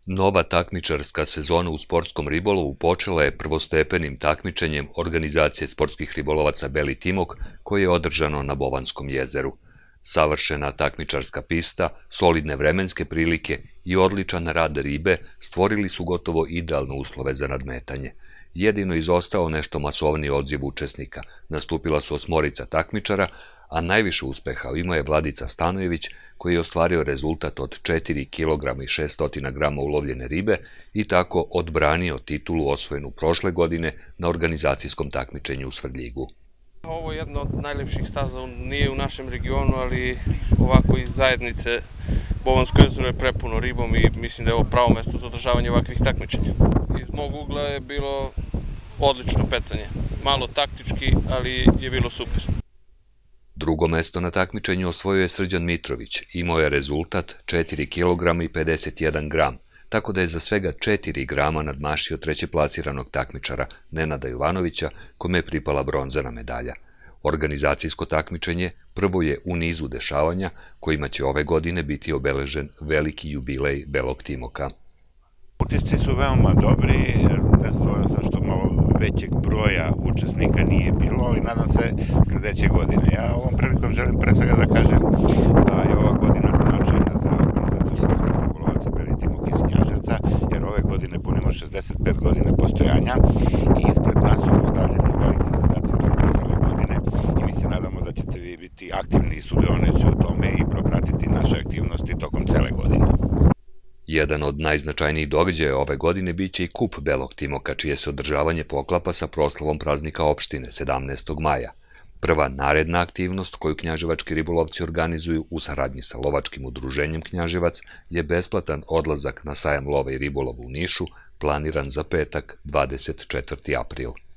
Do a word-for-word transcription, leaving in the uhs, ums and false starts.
Nova takmičarska sezona u sportskom ribolovu počela je prvostepenim takmičenjem Organizacije sportskih ribolovaca Beli Timok, koje je održano na Bovanskom jezeru. Savršena takmičarska pista, solidne vremenske prilike i odličan rad ribe stvorili su gotovo idealne uslove za nadmetanje. Jedino izostao nešto masovniji odziv učesnika. Nastupila su osmorica takmičara, a najviše uspeha imao je Vladica Stanojević, koji je ostvario rezultat od četiri kilograma i šesto grama ulovljene ribe i tako odbranio titulu osvojenu prošle godine na organizacijskom takmičenju u Svrljigu. Ovo je jedna od najlepših staza, nije u našem regionu, ali ovako iz zajednice Bovansko jezero je prepuno ribom i mislim da je ovo pravo mesto za održavanje ovakvih takmičenja. Iz mog ugla je bilo odlično pecanje, malo taktički, ali je bilo super. Drugo mesto na takmičenju osvojio je Srđan Mitrović, imao je rezultat četiri kilograma i pedeset jedan gram, tako da je za svega četiri grama nadmašio trećeplasiranog takmičara Nenada Jovanovića, kome je pripala bronzana medalja. Organizacijsko takmičenje prvo je u nizu dešavanja kojima će ove godine biti obeležen veliki jubilej Belog Timoka. Utisci su veoma dobri, nezadovoljan sam što malo većeg broja učesnika nije bilo, ali nadam se sledeće godine. Ja ovom prilikom želim pre svega da kažem da je ova godina značajna za Organizaciju sportskih ribolovaca Beli Timok iz Knjaževca, jer ove godine punimo šezdeset pet godina postojanja i ispred nas su postavljeni veliki zadaci tokom cele godine i mi se nadamo da ćete vi biti aktivni sudionici u tome i propratiti naše aktivnosti tokom cele godine. Jedan od najznačajnijih događaja ove godine biće i kup Belog Timoka, čije se održavanje poklapa sa proslavom praznika opštine sedamnaestog maja. Prva naredna aktivnost koju knjaževački ribolovci organizuju u saradnji sa lovačkim udruženjem Knjaževac je besplatan odlazak na sajam lova i ribolova u Nišu, planiran za petak dvadeset četvrti april.